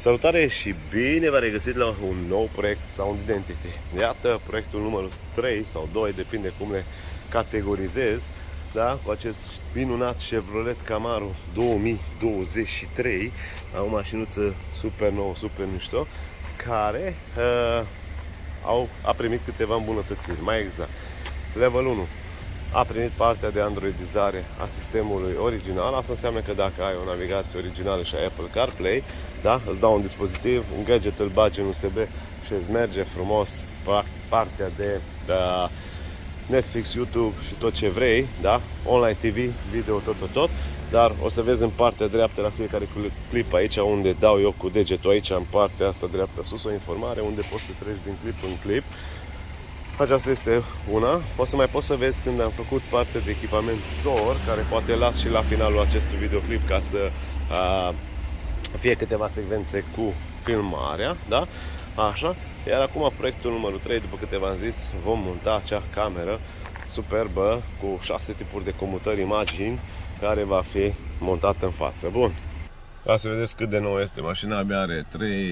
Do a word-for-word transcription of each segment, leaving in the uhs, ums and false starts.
Salutare și bine v-am regăsit la un nou proiect Sound Identity. Iată proiectul numărul trei sau doi, depinde cum le categorizez, da? Cu acest minunat Chevrolet Camaro două mii douăzeci și trei, o mașinuță super nouă, super mișto, care uh, au, a primit câteva îmbunătățiri. Mai exact, Level unu a primit partea de androidizare a sistemului original. Asta înseamnă că dacă ai o navigație originală și ai Apple CarPlay, da? Îți dau un dispozitiv, un gadget, îl bagi în U S B și îți merge frumos partea de uh, Netflix, YouTube și tot ce vrei, da? Online T V, video, tot, tot, tot. Dar o să vezi în partea dreaptă la fiecare clip aici, unde dau eu cu degetul aici, în partea asta dreaptă sus, o informare unde poți să treci din clip în clip. Aceasta este una. O să mai poți să vezi când am făcut parte de echipamentor, care poate las și la finalul acestui videoclip ca să a, fie câteva secvențe cu filmarea, da? Așa. Iar acum proiectul numărul trei, după câte v-am zis, vom monta acea cameră superbă cu șase tipuri de comutări imagini care va fi montată în față. Bun. Ca să vedeți cât de nouă este mașina, abia are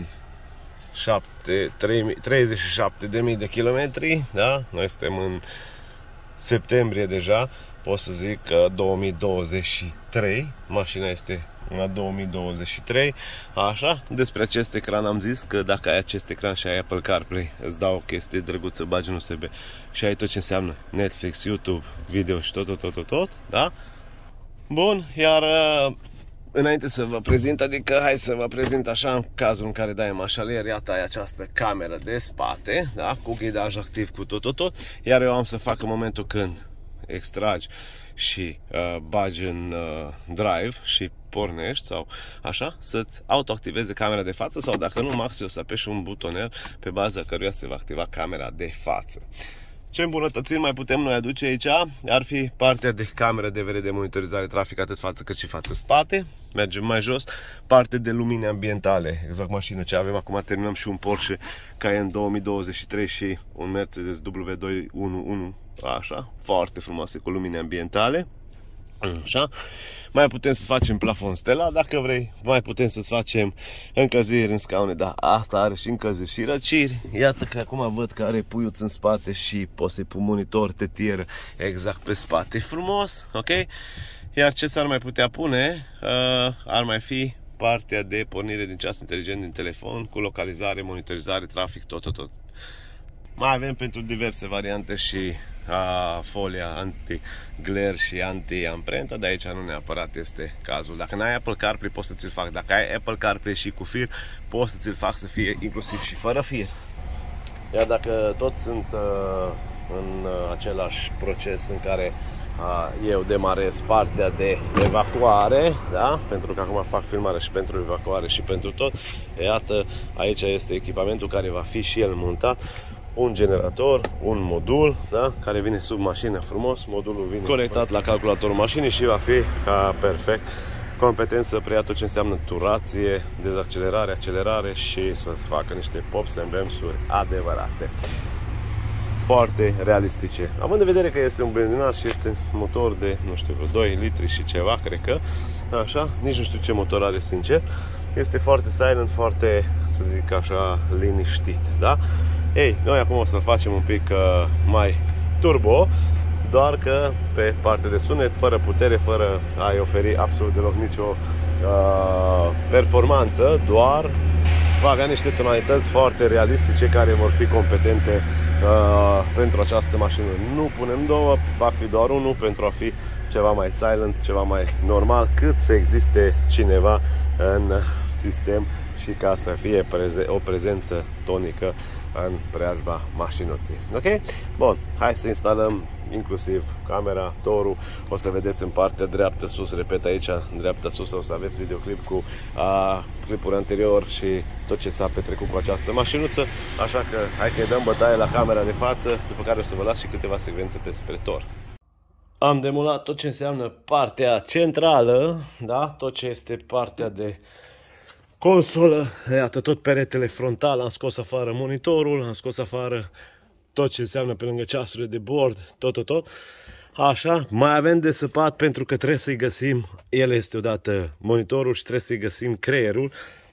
treizeci și șapte de mii de kilometri, da? Noi suntem în septembrie deja, pot să zic că două mii douăzeci și trei, mașina este una două mii douăzeci și trei, așa. Despre acest ecran am zis că dacă ai acest ecran și ai Apple CarPlay, îți dau o chestie drăguță, bagi în U S B și ai tot ce înseamnă Netflix, YouTube, video și tot, tot, tot, tot, tot, da? Bun, iar înainte să vă prezint, adică hai să vă prezint așa, în cazul în care dai mașalier, iată ai această cameră de spate, da, cu ghidaj activ, cu tot, tot, tot, iar eu am să fac în momentul când extragi și uh, bagi în uh, drive și pornești sau așa, să-ți autoactiveze camera de față, sau dacă nu, max o să apeși un butonel pe baza căruia se va activa camera de față. Ce îmbunătățiri mai putem noi aduce aici? Ar fi partea de cameră de vedere de monitorizare trafic, atât față cât și față-spate. Mergem mai jos. Parte de lumini ambientale, exact mașină ce avem acum. Terminăm și un Porsche Cayenne două mii douăzeci și trei și un Mercedes W doi unu unu. Așa, foarte frumoase cu lumini ambientale. Așa. Mai putem să facem plafon stelat dacă vrei. Mai putem să facem încălziri în scaune, dar asta are și încălziri și răciri. Iată că acum văd că are puiuț în spate și poți să-i pui monitor tetieră exact pe spate, frumos, ok? Iar ce s-ar mai putea pune? Uh, ar mai fi partea de pornire din ceas inteligent din telefon, cu localizare, monitorizare, trafic, tot, tot, tot. Mai avem pentru diverse variante și a, folia anti-glare și anti-amprentă, dar aici nu neapărat este cazul. Dacă n-ai Apple CarPlay, poți să ți-l fac. Dacă ai Apple CarPlay și cu fir, poți să ți-l fac să fie inclusiv și fără fir. Iar dacă toți sunt uh, în uh, același proces în care uh, eu demarez partea de evacuare, da? Pentru că acum fac filmare și pentru evacuare și pentru tot, iată, aici este echipamentul care va fi și el montat. Un generator, un modul, da? Care vine sub mașină frumos. Modulul vine conectat la calculatorul mașinii și va fi ca perfect competent să preia tot ce înseamnă turație, dezaccelerare, accelerare și să-ți facă niște pops and bumps-uri adevărate, foarte realistice. Având în vedere că este un benzinar și este motor de, nu știu, vreo doi litri și ceva, cred că, așa, nici nu știu ce motor are, sincer. Este foarte silent, foarte, să zic așa, liniștit, da? Ei, noi acum o să-l facem un pic uh, mai turbo, doar că pe partea de sunet, fără putere, fără a-i oferi absolut deloc nicio uh, performanță, doar va avea niște tonalități foarte realistice care vor fi competente uh, pentru această mașină. Nu punem două, va fi doar unul pentru a fi ceva mai silent, ceva mai normal, cât să existe cineva în sistem și ca să fie preze o prezență tonică în preajma mașinuții. Ok? Bun, hai să instalăm inclusiv camera, torul. O să vedeți în partea dreaptă sus, repet aici, în dreapta sus o să aveți videoclip cu a, clipul anterior și tot ce s-a petrecut cu această mașinuță. Așa că hai că îi dăm bătaie la camera de față, după care o să vă las și câteva secvențe despre tor. Am demolat tot ce înseamnă partea centrală, da? Tot ce este partea de consolă, iată, tot peretele frontal, am scos afară monitorul, am scos afară tot ce înseamnă pe lângă ceasurile de bord, tot, tot, tot. Așa, mai avem de săpat pentru că trebuie să-i găsim, el este odată monitorul și trebuie să-i găsim creierul,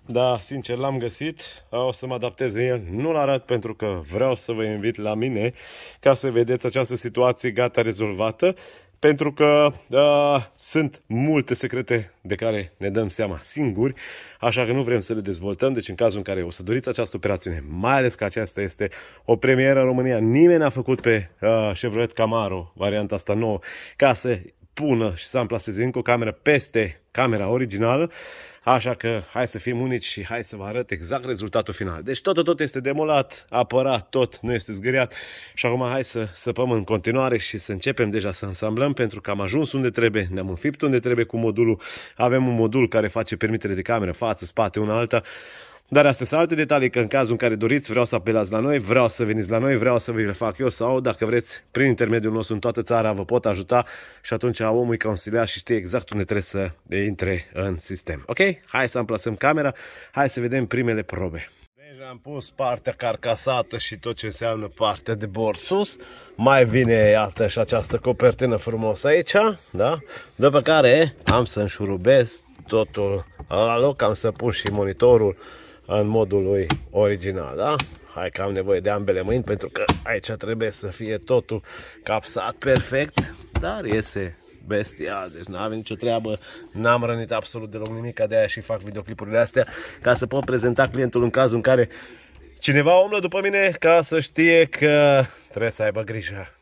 Da, sincer, l-am găsit, o să mă adaptez în el, nu-l arăt pentru că vreau să vă invit la mine ca să vedeți această situație gata rezolvată, pentru că uh, sunt multe secrete de care ne dăm seama singuri, așa că nu vrem să le dezvoltăm, deci în cazul în care o să doriți această operațiune, mai ales că aceasta este o premieră în România, nimeni n-a făcut pe uh, Chevrolet Camaro, varianta asta nouă, ca să pună și să amplaseze încă o cameră peste camera originală. Așa că hai să fim unici și hai să vă arăt exact rezultatul final. Deci tot, tot este demolat, apărat, tot nu este zgâriat. Și acum hai să săpăm în continuare și să începem deja să ansamblăm, pentru că am ajuns unde trebuie, ne-am înfipt unde trebuie cu modulul. Avem un modul care face permitere de cameră, față, spate, una alta. Dar astea sunt alte detalii, că în cazul în care doriți, vreau să apelați la noi, vreau să veniți la noi, vreau să vi le fac eu, sau dacă vreți, prin intermediul nostru în toată țara vă pot ajuta și atunci omul e consiliat și știe exact unde trebuie să intre în sistem. Ok? Hai să amplasăm camera, hai să vedem primele probe. Deja am pus partea carcasată și tot ce înseamnă partea de bord sus. Mai vine, iată, și această copertină frumos aici, da? După care am să înșurubesc totul la loc, am să pun și monitorul în modul lui original, da? Hai că am nevoie de ambele mâini pentru că aici trebuie să fie totul capsat perfect, dar iese bestial, deci n-avem nicio treabă, n-am rănit absolut deloc nimic, de aia și fac videoclipurile astea, ca să pot prezenta clientul în cazul în care cineva umblă după mine, ca să știe că trebuie să aibă grijă.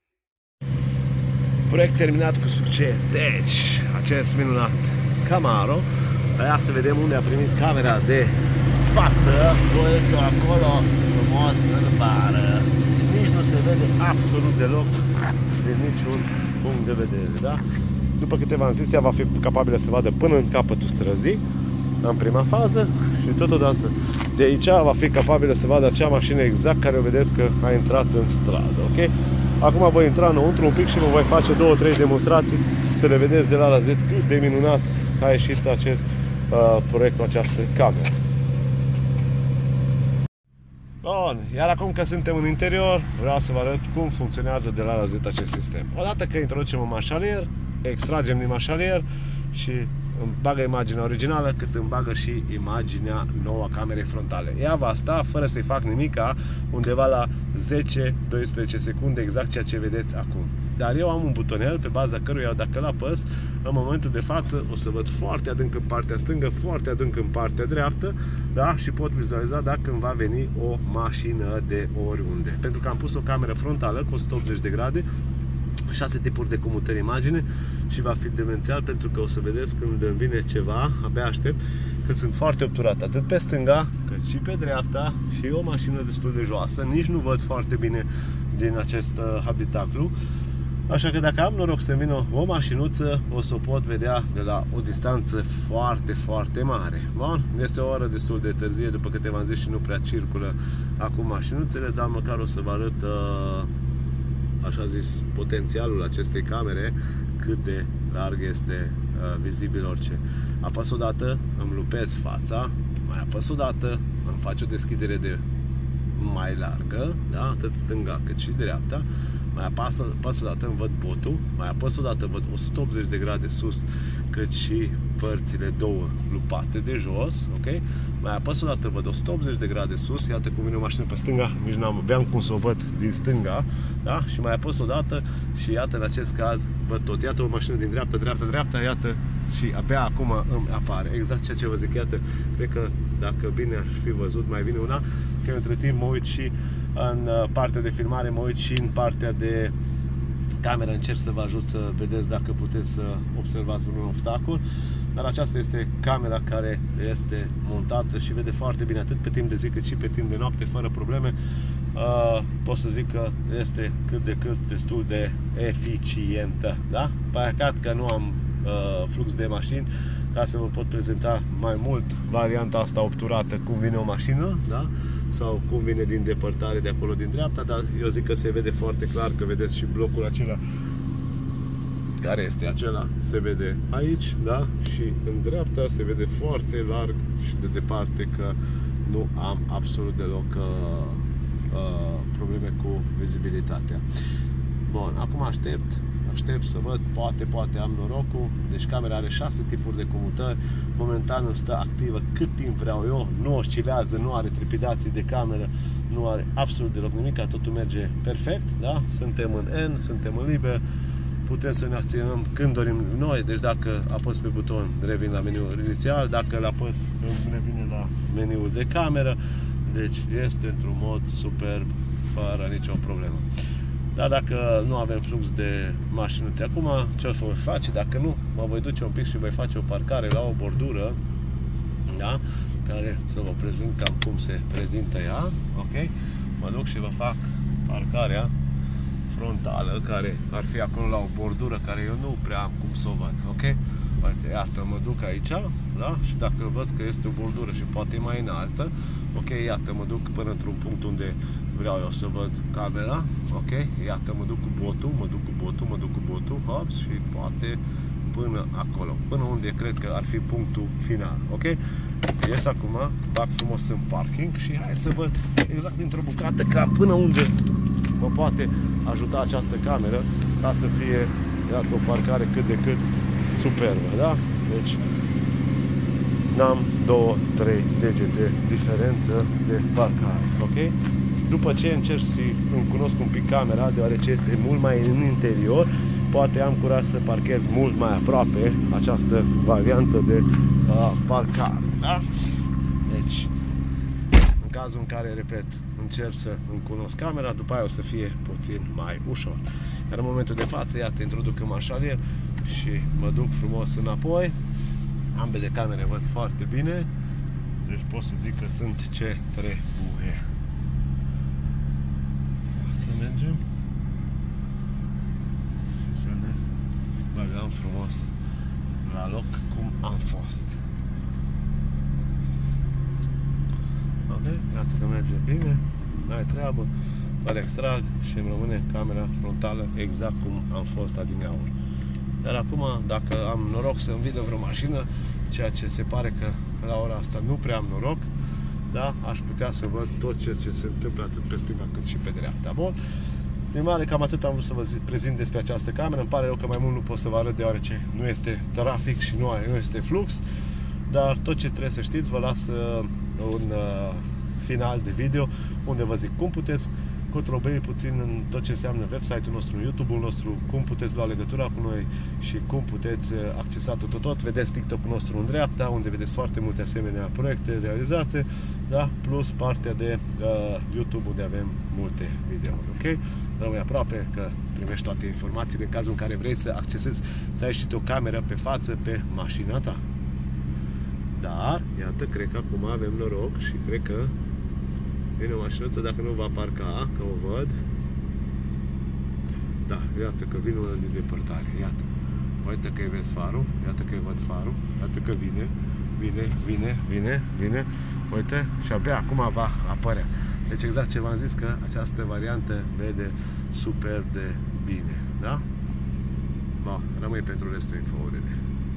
Proiect terminat cu succes, deci acest minunat Camaro. Ia să vedem unde a primit camera de față, proiectul acolo frumos în bară. Nici nu se vede absolut deloc din niciun punct de vedere, da? După câteva am zis, ea va fi capabilă să vadă până în capătul străzii, în prima fază, și totodată de aici va fi capabilă să vadă acea mașină exact care o vedeți că a intrat în stradă, ok? Acum voi intra înăuntru un pic și vă voi face două, trei demonstrații să le vedeți de la A la Z cât de minunat a ieșit acest uh, proiect cu această cameră. Bun, iar acum că suntem în interior, vreau să vă arăt cum funcționează de la A la Z acest sistem. Odată că introducem un mașalier, extragem din mașalier și îmi bagă imaginea originală, cât îmi bagă și imaginea nouă a camerei frontale. Ea va sta fără să-i fac nimica undeva la zece doisprezece secunde, exact ceea ce vedeți acum. Dar eu am un butonel pe baza căruia, dacă îl apăs, în momentul de față o să văd foarte adânc în partea stângă, foarte adânc în partea dreaptă, da? Și pot vizualiza dacă îmi va veni o mașină de oriunde. Pentru că am pus o cameră frontală cu o sută optzeci de grade, șase tipuri de comutări imagine și va fi demențial pentru că o să vedeți când îmi vine ceva, abia aștept, că sunt foarte obturat atât pe stânga cât și pe dreapta și e o mașină destul de joasă, nici nu văd foarte bine din acest habitaclu. Așa că dacă am noroc să vină o mașinuță, o să o pot vedea de la o distanță foarte, foarte mare. Bun? Este o oră destul de târzie, după câte v-am zis, și nu prea circulă acum mașinuțele, dar măcar o să vă arăt, așa zis, potențialul acestei camere, cât de larg este vizibil orice. Apăs o dată, îmi lupez fața, mai apăs o dată, îmi face o deschidere de mai largă, da? Atât stânga cât și dreapta. Mai apăs, apăs o dată, îmi văd botul, mai apăs o dată, văd o sută optzeci de grade sus, cât și părțile două lupate de jos, ok? Mai apăs o dată, văd o sută optzeci de grade sus, iată cum vine o mașină pe stânga, nici n-am, aveam cum să o văd din stânga, da? Și mai apăs o dată și iată, în acest caz, văd tot, iată o mașină din dreapta, dreapta, dreapta, iată, și abia acum îmi apare exact ceea ce vă zic, iată, cred că dacă bine aș fi văzut, mai vine una, că între timp mă uit și în partea de filmare, mă uit și în partea de cameră, încerc să vă ajut să vedeți dacă puteți să observați vreun obstacol. Dar aceasta este camera care este montată și vede foarte bine atât pe timp de zi cât și pe timp de noapte, fără probleme. Uh, pot să zic că este cât de cât destul de eficientă, da? Păcat că nu am uh, flux de mașini ca să vă pot prezenta mai mult varianta asta obturată, cum vine o mașină, da? Sau cum vine din depărtare de acolo din dreapta, dar eu zic că se vede foarte clar, că vedeți și blocul acela care este acela, se vede aici, da? Și în dreapta se vede foarte larg și de departe că nu am absolut deloc uh, uh, probleme cu vizibilitatea. Bun, acum aștept aștept să văd, poate, poate am norocul. Deci camera are șase tipuri de comutări, momentan îmi stă activă cât timp vreau eu, nu oscilează, nu are trepidații de cameră, nu are absolut deloc nimic, totul merge perfect, da? Suntem în N, suntem în liber, putem să ne acționăm când dorim noi, deci dacă apăs pe buton revin la meniul inițial, dacă îl apăs revine la meniul de cameră, deci este într-un mod superb, fără nicio problemă. Dar dacă nu avem flux de mașinuțe acum, ce o să voi face? Dacă nu, mă voi duce un pic și voi face o parcare la o bordură, da? Care să vă prezint cam cum se prezintă ea, ok? Mă duc și vă fac parcarea frontală, care ar fi acolo la o bordură care eu nu prea am cum să o văd, ok? Uite, iată, mă duc aici, da? Și dacă văd că este o bordură și poate mai înaltă, ok, iată, mă duc până într-un punct unde vreau eu să văd camera, ok? Iată, mă duc cu botul, mă duc cu botul, mă duc cu botul, hops, și poate până acolo, până unde cred că ar fi punctul final, ok? Ies acum, bag frumos în parking și hai să văd exact dintr-o bucată cam până unde mă poate ajuta această cameră ca să fie, iată, o parcare cât de cât superbă, da? Deci n-am două, trei degete diferență de parcare, ok? După ce încerc să îmi cunosc un pic camera, deoarece este mult mai în interior, poate am curaj să parchez mult mai aproape această variantă de uh, parcare, da? Deci, în cazul în care, repet, încerc să îmi cunosc camera, după aia o să fie puțin mai ușor. Iar în momentul de față, iată, introduc în marșalier și mă duc frumos înapoi. Ambele camere văd foarte bine, deci pot să zic că sunt ce trebuie. Să mergem și să ne băgăm frumos la loc cum am fost. Ok, iată că merge bine, n-ai treabă, îl extrag și îmi rămâne camera frontală exact cum am fost adineauri. Iar acum, dacă am noroc să îmi vină vreo mașină, ceea ce se pare că la ora asta nu prea am noroc, da, aș putea să văd tot ceea ce se întâmplă atât pe stânga cât și pe dreapta. Bun? Prin mare, cam atât am vrut să vă prezint despre această cameră. Îmi pare rău că mai mult nu pot să vă arăt, deoarece nu este trafic și nu, nu este flux. Dar tot ce trebuie să știți, vă las un uh, final de video unde vă zic cum puteți cotrobăi puțin în tot ce înseamnă website-ul nostru, YouTube-ul nostru, cum puteți lua legătura cu noi și cum puteți accesa tot, tot. Vedeți TikTok-ul nostru în dreapta, unde vedeți foarte multe asemenea proiecte realizate, da? Plus partea de uh, YouTube, unde avem multe videouri, ok? Rămâi aproape că primești toate informațiile în cazul în care vrei să accesezi, să ai și o cameră pe față pe mașina ta. Dar, iată, cred că acum avem noroc și cred că vine o mașinuță, dacă nu va parca, că o văd. Da, iată că vine una din depărtare, iată. Uite că îi vezi farul, iată că îi văd farul, iată că vine, vine, vine, vine, vine. Uite, și abia acum va apărea. Deci exact ce v-am zis, că această variantă vede super de bine, da? Ba, rămâi pentru restul infourile.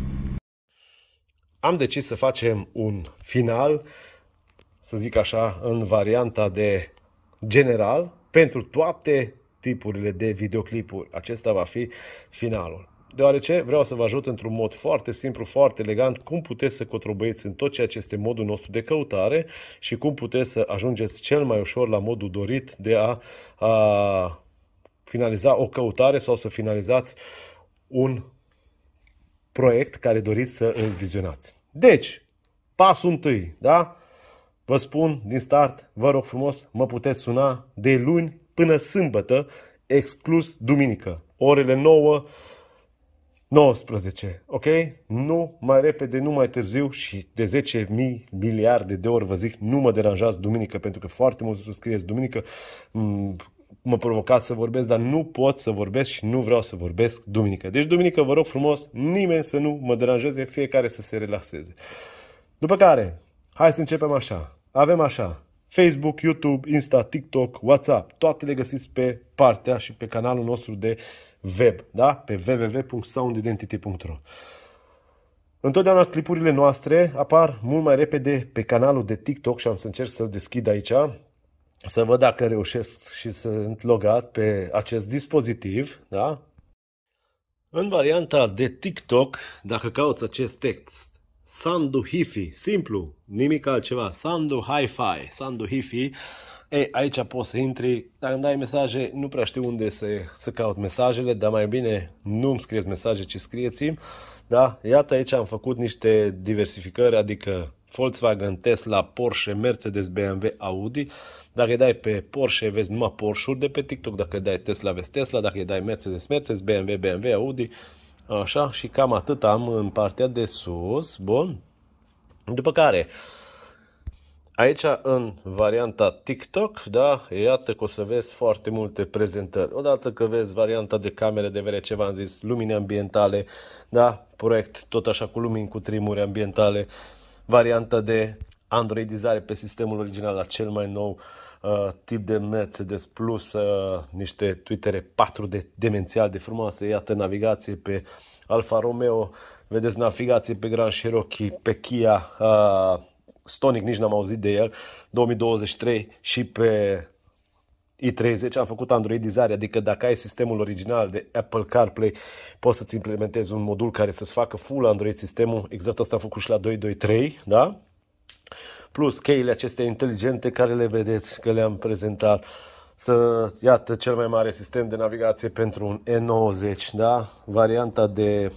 Am decis să facem un final, să zic așa, în varianta de general, pentru toate tipurile de videoclipuri. Acesta va fi finalul. Deoarece vreau să vă ajut într-un mod foarte simplu, foarte elegant, cum puteți să cotrobăiți în tot ceea ce este modul nostru de căutare și cum puteți să ajungeți cel mai ușor la modul dorit de a, a finaliza o căutare sau să finalizați un proiect care doriți să îl vizionați. Deci, pasul întâi, da? Vă spun din start, vă rog frumos, mă puteți suna de luni până sâmbătă, exclus duminică, orele nouă nouăsprezece, ok? Nu mai repede, nu mai târziu și de zece mii miliarde de ori vă zic, nu mă deranjați duminică, pentru că foarte mult să scrieți duminică, mă provocați să vorbesc, dar nu pot să vorbesc și nu vreau să vorbesc duminică. Deci duminică, vă rog frumos, nimeni să nu mă deranjeze, fiecare să se relaxeze. După care, hai să începem așa. Avem așa, Facebook, YouTube, Insta, TikTok, WhatsApp, toate le găsiți pe partea și pe canalul nostru de web, da? Pe w w w punct sound identity punct r o. Întotdeauna clipurile noastre apar mult mai repede pe canalul de TikTok și am să încerc să-l deschid aici, să văd dacă reușesc și sunt logat pe acest dispozitiv, da? În varianta de TikTok, dacă cauți acest text, Sandu Hifi, simplu, nimic altceva, Sandu Hi-Fi, Sandu Hifi, e, aici poți să intri, dacă îmi dai mesaje, nu prea știu unde să, să caut mesajele, dar mai bine nu-mi scrieți mesaje, ci scrieți-mi, da? Iată aici am făcut niște diversificări, adică Volkswagen, Tesla, Porsche, Mercedes, B M W, Audi. Dacă îi dai pe Porsche, vezi numai Porsche-uri de pe TikTok. Dacă îi dai Tesla, vezi Tesla. Dacă îi dai Mercedes, Mercedes, B M W, B M W, Audi. Așa, și cam atât am în partea de sus. Bun. După care, aici în varianta TikTok, da, iată că o să vezi foarte multe prezentări. Odată că vezi varianta de camere de vedere, ce v-am zis, lumini ambientale, da, proiect tot așa cu lumini cu trimuri ambientale. Varianta de androidizare pe sistemul original la cel mai nou uh, tip de Mercedes plus uh, niște Twitter patru D demențial de frumoase. Iată navigație pe Alfa Romeo, vedeți navigație pe Grand Cherokee, pe Kia, uh, Stonic nici n-am auzit de el, două mii douăzeci și trei și pe i treizeci am făcut androidizare, adică dacă ai sistemul original de Apple CarPlay, poți să-ți implementezi un modul care să-ți facă full Android sistemul, exact asta am făcut și la doi doi trei, da? Plus cheile acestea inteligente care le vedeți că le-am prezentat. Să, iată, cel mai mare sistem de navigație pentru un E nouăzeci, da? Varianta de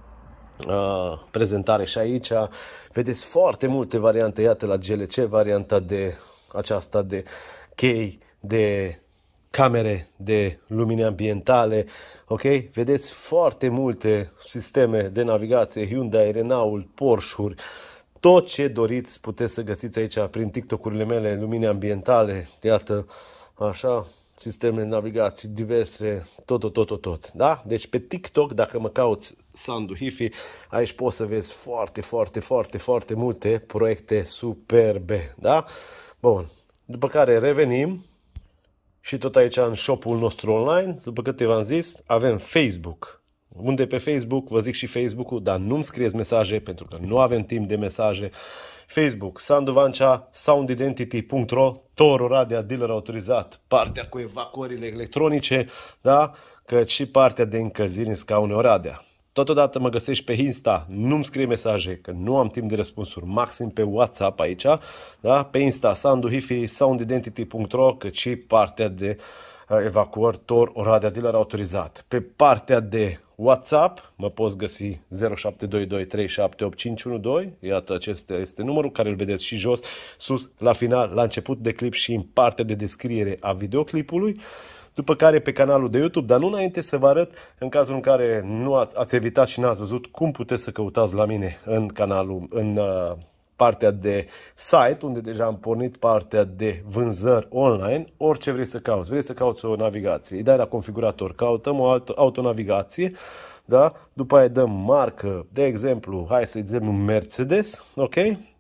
uh, prezentare și aici vedeți foarte multe variante, iată la G L C, varianta de aceasta de chei, de camere de lumini ambientale, ok? Vedeți foarte multe sisteme de navigație, Hyundai, Renault, Porsche-uri, tot ce doriți puteți să găsiți aici prin TikTok-urile mele, lumini ambientale, iată, așa, sisteme de navigație diverse, tot, tot, tot, tot, tot, da? Deci pe TikTok, dacă mă cauți Sandu Hifi, aici poți să vezi foarte, foarte, foarte, foarte multe proiecte superbe, da? Bun, după care revenim. Și tot aici în shop-ul nostru online, după câte v-am zis, avem Facebook. Unde pe Facebook, vă zic și Facebook-ul, dar nu-mi scrieți mesaje pentru că nu avem timp de mesaje. Facebook, Sandu Vancea, sound identity punct ro, Tor Oradea, dealer autorizat, partea cu evacuările electronice, da? Cât și partea de încălziri în scaune Oradea. Totodată mă găsești pe Insta, nu-mi scrie mesaje, că nu am timp de răspunsuri, maxim pe WhatsApp aici, da? Pe Insta, Sandu Hifi, sound identity punct ro, cât și partea de evacuări Tor Oradea, dealer autorizat. Pe partea de WhatsApp mă poți găsi zero șapte doi doi trei șapte opt cinci unu doi, iată acesta este numărul care îl vedeți și jos, sus, la final, la început de clip și în partea de descriere a videoclipului. După care pe canalul de YouTube, dar nu înainte să vă arăt, în cazul în care nu ați, ați evitat și n-ați văzut, cum puteți să căutați la mine în canalul, în uh, partea de site, unde deja am pornit partea de vânzări online, orice vrei să cauți. Vrei să cauți o navigație, îi dai la configurator, căutăm o altă autonavigație, da? După aia dăm marcă, de exemplu, hai să-i dăm un Mercedes, ok?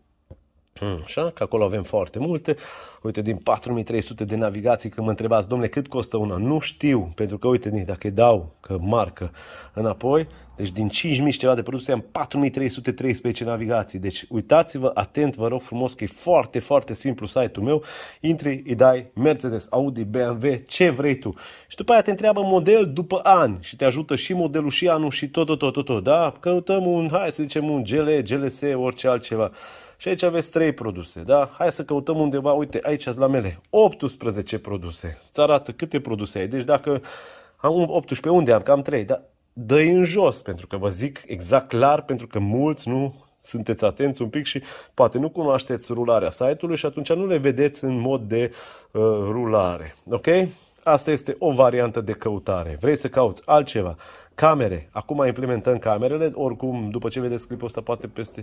Așa, că acolo avem foarte multe. Uite, din patru mii trei sute de navigații, că mă întrebați, domnule, cât costă una? Nu știu, pentru că, uite, dacă îi dau că marcă înapoi, deci din cinci mii și ceva de produse am patru mii trei sute treisprezece navigații. Deci uitați-vă atent, vă rog frumos, că e foarte, foarte simplu site-ul meu. Intri, îi dai Mercedes, Audi, B M W, ce vrei tu. Și după aia te întreabă model după ani și te ajută și modelul și anul și tot, tot, tot, tot, tot, da? Căutăm un, hai să zicem, un G L, G L S, orice altceva. Și aici aveți trei produse, da? Hai să căutăm undeva, uite, aici la mele, optsprezece produse. Îți arată câte produse ai. Deci dacă am optsprezece, unde am? Cam trei, da? Dă-i în jos, pentru că vă zic exact clar, pentru că mulți nu sunteți atenți un pic și poate nu cunoașteți rularea site-ului și atunci nu le vedeți în mod de uh, rulare, ok? Asta este o variantă de căutare. Vrei să cauți altceva? Camere. Acum implementăm camerele, oricum, după ce vedeți clipul ăsta, poate peste...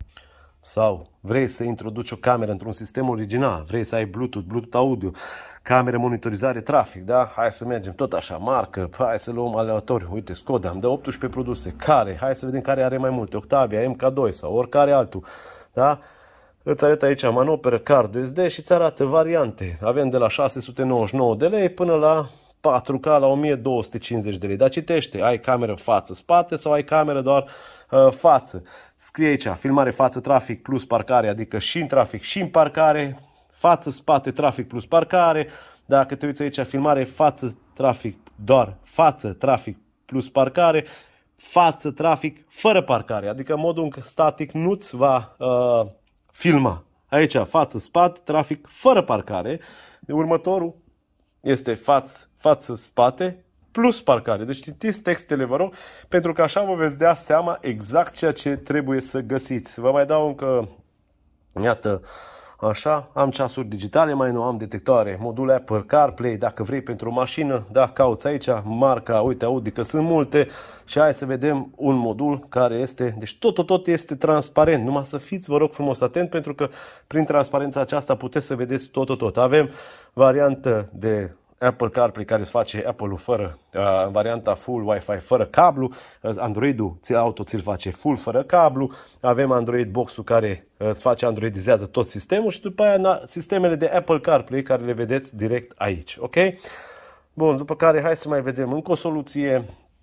Sau vrei să introduci o cameră într-un sistem original, vrei să ai Bluetooth, Bluetooth audio, camere monitorizare trafic, da? Hai să mergem tot așa, marcă, hai să luăm aleatoriu, uite, Skoda, îmi dă optsprezece produse, care? Hai să vedem care are mai multe, Octavia, M K doi sau oricare altul, da? Îți arăt aici manoperă, card U S D și îți arată variante. Avem de la șase sute nouăzeci și nouă de lei până la patru K la o mie două sute cincizeci de lei. Dar citește, ai cameră față-spate sau ai cameră doar uh, față. Scrie aici, filmare față, trafic plus parcare, adică și în trafic și în parcare, față-spate, trafic plus parcare. Dacă te uiți aici, filmare față, trafic, doar față, trafic plus parcare. față trafic fără parcare, adică modul static nu-ți va uh, filma. Aici față, spate, trafic fără parcare. Următorul este față, față, spate plus parcare. Deci citiți textele, vă rog, pentru că așa vă veți dea seama exact ceea ce trebuie să găsiți. Vă mai dau încă, iată, așa, am ceasuri digitale, mai nu am detectoare, modul Apple CarPlay, dacă vrei pentru o mașină, da, cauți aici, marca, uite, Audi, că sunt multe și hai să vedem un modul care este, deci tot, tot este transparent, numai să fiți, vă rog frumos, atent, pentru că prin transparența aceasta puteți să vedeți tot, tot, tot. Avem variantă de Apple CarPlay care îți face Apple-ul fără, uh, varianta full Wi-Fi fără cablu, uh, Android-ul auto ți-l face full fără cablu, avem Android Box-ul care uh, îți face androidizează tot sistemul și după aia sistemele de Apple CarPlay care le vedeți direct aici, ok? Bun, după care hai să mai vedem încă o soluție.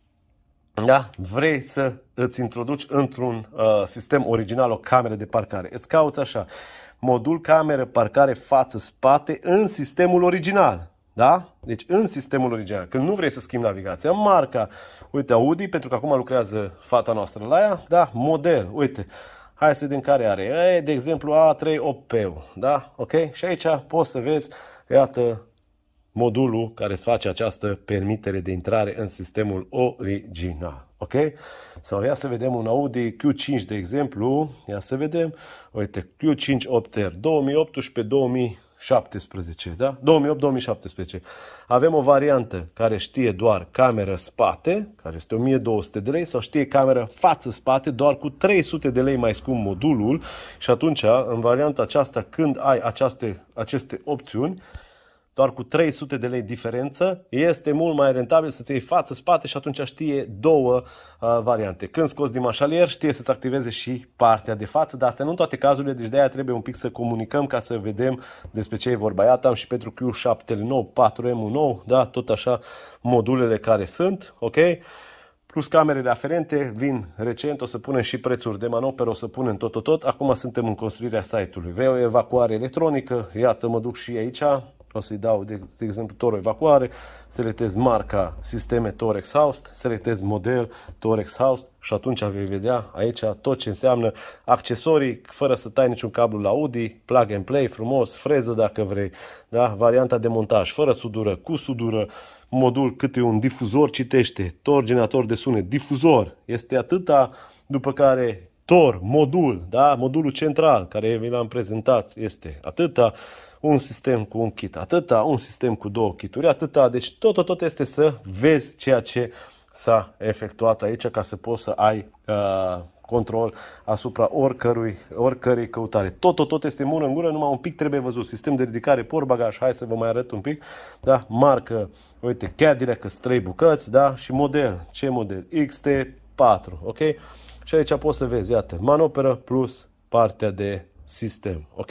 Da? Vrei să îți introduci într-un uh, sistem original o cameră de parcare. Îți cauți așa, modul cameră parcare față-spate în sistemul original. Da? Deci în sistemul original, când nu vrei să schimbi navigația, marca, uite, Audi, pentru că acum lucrează fata noastră la ea, da? Model, uite, hai să vedem care are, e, de exemplu A trei opt P, da? Ok? Și aici poți să vezi, iată, modulul care îți face această permitere de intrare în sistemul original, ok? Sau ia să vedem un Audi Q cinci, de exemplu, ia să vedem, uite, Q cinci opt R, două mii optsprezece două mii șaptesprezece, da? două mii opt două mii șaptesprezece. Avem o variantă care știe doar cameră spate, care este o mie două sute de lei, sau știe cameră față-spate, doar cu trei sute de lei mai scump modulul. Și atunci, în varianta aceasta, când ai aceste, aceste opțiuni, doar cu trei sute de lei diferență, este mult mai rentabil să-ți iei față-spate și atunci știe două uh, variante. Când scoți din mașalier, știe să-ți activeze și partea de față, dar astea nu în toate cazurile, deci de aia trebuie un pic să comunicăm ca să vedem despre ce e vorba. Iată, am și pentru Q șapte nou, patru M nou, da, tot așa modulele care sunt, ok? Plus camerele aferente, vin recent, o să punem și prețuri de manoperă, o să punem tot, tot, tot. Acum suntem în construirea site-ului. Vreau o evacuare electronică, iată, mă duc și aici. O să-i dau, de, de exemplu, Toro Evacuare, selectez marca, sisteme Torex House, selectez model Torex House și atunci vei vedea aici tot ce înseamnă accesorii, fără să tai niciun cablu la Audi, plug and play, frumos, freză dacă vrei, da? Varianta de montaj, fără sudură, cu sudură, modul cât e un difuzor, citește, tor, generator de sunet, difuzor, este atâta, după care tor, modul, da? Modulul central, care vi l-am prezentat, este atâta, un sistem cu un kit, atâta, un sistem cu două kituri, atâta, deci tot, tot, tot este să vezi ceea ce s-a efectuat aici ca să poți să ai uh, control asupra oricărui, oricărei căutare. Tot, tot, tot este mână în gură, numai un pic trebuie văzut. Sistem de ridicare, portbagaj, hai să vă mai arăt un pic, da, marcă, uite, Cadillac, că trei bucăți, da, și model, ce model? X T patru, ok? Și aici poți să vezi, iată, manoperă plus partea de sistem, ok?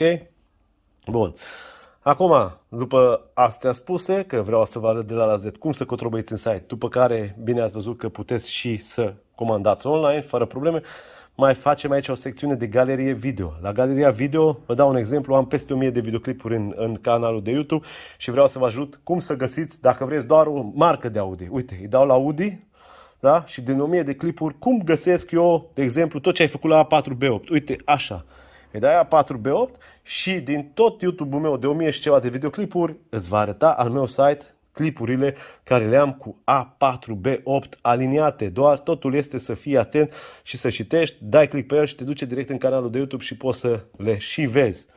Bun. Acum, după astea spuse, că vreau să vă arăt de la la Z cum să cotrobăiți în site, după care, bine ați văzut că puteți și să comandați online, fără probleme, mai facem aici o secțiune de galerie video. La galeria video, vă dau un exemplu, am peste o mie de videoclipuri în, în canalul de YouTube și vreau să vă ajut cum să găsiți, dacă vreți, doar o marcă de Audi. Uite, îi dau la Audi, da? Și din o mie de clipuri, cum găsesc eu, de exemplu, tot ce ai făcut la A patru B opt. Uite, așa. Îi dai A patru B opt și din tot YouTube-ul meu de o mie și ceva de videoclipuri îți va arăta al meu site clipurile care le am cu A patru B opt aliniate. Doar totul este să fii atent și să citești, dai click pe el și te duce direct în canalul de YouTube și poți să le și vezi.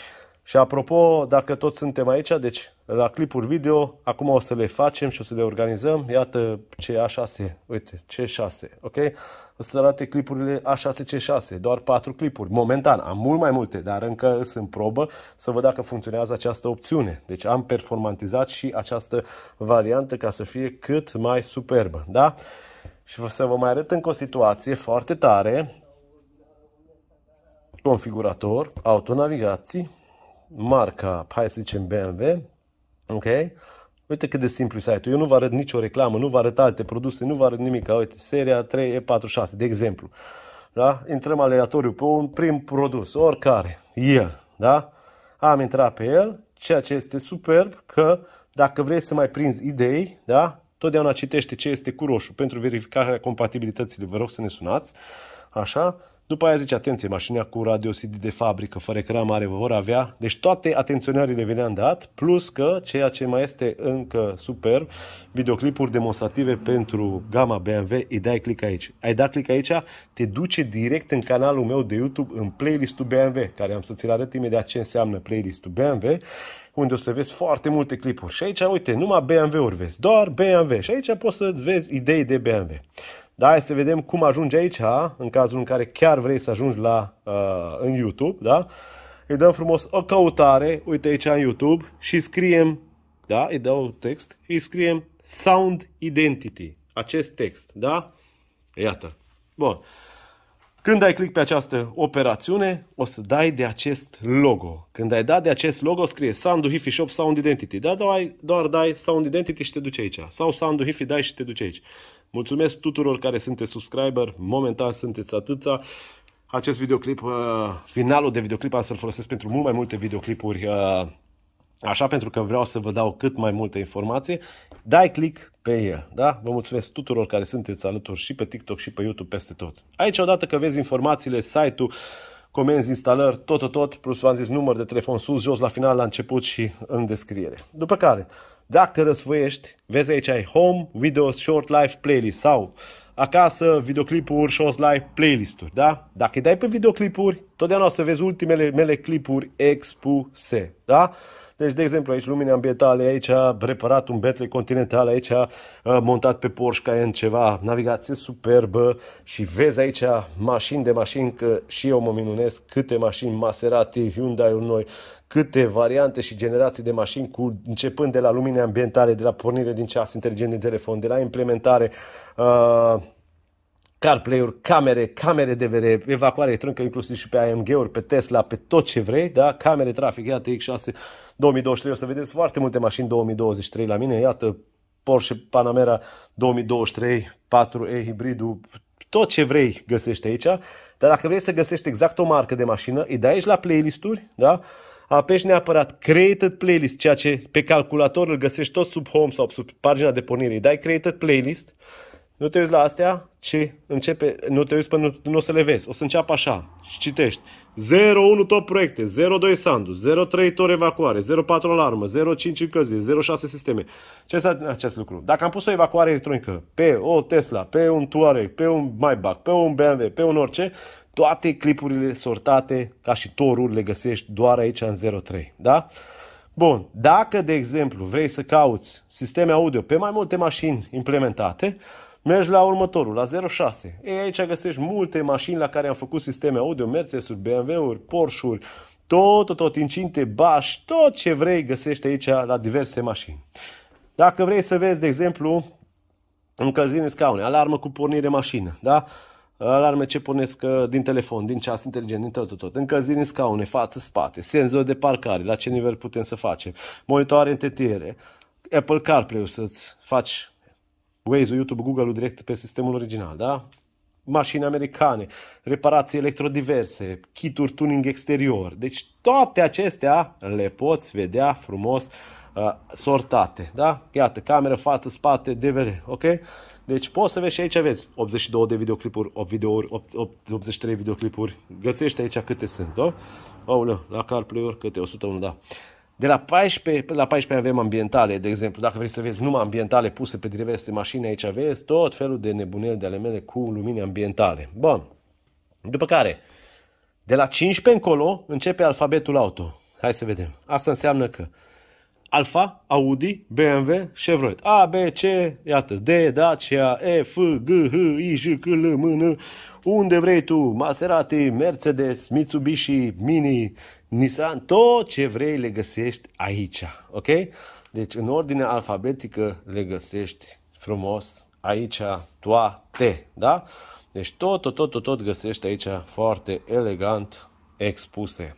Și apropo, dacă toți suntem aici, deci la clipuri video, acum o să le facem și o să le organizăm. Iată C A șase, uite, C șase, ok? O să arate clipurile A șase C șase, doar patru clipuri. Momentan am mult mai multe, dar încă sunt în probă să văd dacă funcționează această opțiune. Deci am performantizat și această variantă ca să fie cât mai superbă, da? Și să vă mai arăt încă o situație foarte tare. Configurator, autonavigații, marca, hai să zicem B M W, ok? Uite cât de simplu e site-ul. Eu nu vă arăt nicio reclamă, nu vă arăt alte produse, nu vă arăt nimic. Uite, seria trei E patruzeci și șase, de exemplu. Da? Intrăm aleatoriu pe un prim produs, oricare, el, da? Am intrat pe el, ceea ce este superb, că dacă vrei să mai prinzi idei, da? totdeauna citește ce este cu roșu pentru verificarea compatibilității. Vă rog să ne sunați. Așa. După aia zice, atenție, mașina cu radio C D de fabrică, fără ecran mare, vă vor avea. Deci toate atenționările vi le-am dat, plus că ceea ce mai este încă super, videoclipuri demonstrative pentru gama B M W, îi dai click aici. Ai dat click aici, te duce direct în canalul meu de YouTube, în playlistul B M W, care am să ți-l arăt imediat ce înseamnă playlistul B M W, unde o să vezi foarte multe clipuri. Și aici, uite, numai B M W-uri vezi, doar B M W. Și aici poți să-ți vezi idei de B M W. Da, hai să vedem cum ajungi aici, în cazul în care chiar vrei să ajungi la, uh, în YouTube, da? Îi dăm frumos o căutare, uite aici în YouTube și scriem, da, îi dau text, îi scriem Sound Identity, acest text, da? Iată. Bun. Când ai click pe această operațiune, o să dai de acest logo. Când ai dat de acest logo, scrie Sandu Hifi Shop Sound Identity. Da, doar, doar dai Sound Identity și te duci aici. Sau Sandu Hifi dai și te duci aici. Mulțumesc tuturor care sunteți subscriber. Momentan sunteți atâția. Acest videoclip, uh, finalul de videoclip, am să-l folosesc pentru mult mai multe videoclipuri. Uh, așa, pentru că vreau să vă dau cât mai multă informație. Dai click pe el, da? Vă mulțumesc tuturor care sunteți alături și pe TikTok și pe YouTube, peste tot. Aici, odată că vezi informațiile, site-ul, comenzi, instalări, tot, tot, tot, plus v-am zis număr de telefon sus, jos, la final, la început și în descriere. După care, dacă răsfoiești, vezi aici ai Home, Videos, Short Life, Playlist sau acasă, videoclipuri, Short Life, playlist-uri, da? Dacă îi dai pe videoclipuri, totdeauna o să vezi ultimele mele clipuri expuse, da? Deci, de exemplu, aici lumini ambientale, aici reparat un Bentley Continental, aici montat pe Porsche Cayenne ceva, navigație superbă și vezi aici mașini de mașini, că și eu mă minunesc câte mașini Maserati, Hyundai-uri noi, câte variante și generații de mașini, cu, începând de la lumini ambientale, de la pornire din ceas inteligent din telefon, de la implementare, uh, CarPlay-uri, camere, camere D V R, evacuare electronică, inclusiv și pe A M G-uri, pe Tesla, pe tot ce vrei, da? Camere, trafic, iată X șase două mii douăzeci și trei, o să vedeți foarte multe mașini două mii douăzeci și trei la mine, iată Porsche Panamera două mii douăzeci și trei, patru E hibridul, tot ce vrei găsești aici, dar dacă vrei să găsești exact o marcă de mașină, îi dai aici la playlist-uri, da? Apeși neapărat Created Playlist, ceea ce pe calculator îl găsești tot sub Home sau sub pagina de pornire, îi dai Created Playlist. Nu te uiți la astea, ci începe, nu te uiți până nu, nu o să le vezi. O să înceapă așa și citești. zero unu top proiecte, zero doi Sandu, zero trei tor evacuare, zero patru alarmă, zero cinci încălzire, zero șase sisteme. Ce înseamnă acest lucru? Dacă am pus o evacuare electronică pe o Tesla, pe un Touareg, pe un Maybach, pe un B M W, pe un orice, toate clipurile sortate ca și toruri le găsești doar aici în zero trei. Da? Bun, dacă de exemplu vrei să cauți sisteme audio pe mai multe mașini implementate, mergi la următorul, la zero șase. Ei, aici găsești multe mașini la care am făcut sisteme audio, Mercedes-uri, B M W-uri, Porsche-uri, tot, tot, tot, incinte, Bosch, tot ce vrei găsești aici la diverse mașini. Dacă vrei să vezi, de exemplu, încălzire în scaune, alarmă cu pornire mașină, da? Alarme ce pornesc din telefon, din ceas inteligent, din tot, tot, tot. Încălziri în scaune, față, spate, senzori de parcare, la ce nivel putem să facem, monitoare întârziere, Apple CarPlay-ul să-ți faci Waze-ul, YouTube, Google-ul direct pe sistemul original, da? Mașini americane, reparații electrodiverse, kituri tuning exterior. Deci toate acestea le poți vedea frumos uh, sortate, da? Iată, cameră, față, spate, D V R, ok? Deci poți să vezi și aici vezi optzeci și două de videoclipuri, opt videouri, optzeci și trei videoclipuri. Găsești aici câte sunt, da? Aoleu, la CarPlay-uri câte? o sută unu, da. De la paisprezece până la paisprezece avem ambientale, de exemplu, dacă vrei să vezi numai ambientale puse pe diverse mașini, aici vezi tot felul de nebuneli de ale mele cu lumini ambientale. Bun. După care, de la cincisprezece încolo, începe alfabetul auto. Hai să vedem. Asta înseamnă că Alfa, Audi, B M W, Chevrolet. A, B, C, iată, D, Dacia, E, F, G, H, I, J, K, L, M, N. Unde vrei tu, Maserati, Mercedes, Mitsubishi, Mini, Nissan, tot ce vrei le găsești aici, ok? Deci în ordine alfabetică le găsești frumos aici toate, da? Deci tot, tot, tot, tot, tot găsești aici foarte elegant expuse.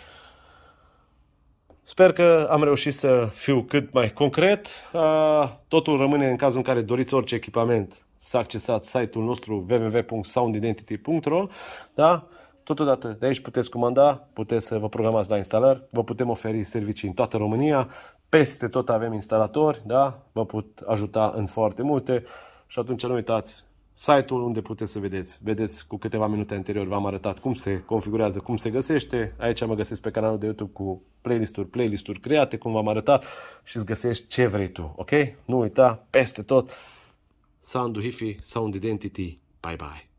Sper că am reușit să fiu cât mai concret. Totul rămâne în cazul în care doriți orice echipament să accesați site-ul nostru w w w punct sound identity punct r o, da? Totodată de aici puteți comanda, puteți să vă programați la instalări, vă putem oferi servicii în toată România. peste tot avem instalatori, da? Vă pot ajuta în foarte multe și atunci nu uitați site-ul unde puteți să vedeți. Vedeți, cu câteva minute anterior v-am arătat cum se configurează, cum se găsește. Aici mă găsesc pe canalul de YouTube cu playlist-uri, playlist-uri create, cum v-am arătat, și îți găsești ce vrei tu, ok? Nu uita, peste tot, Sound Hifi, Sound Identity. Bye bye!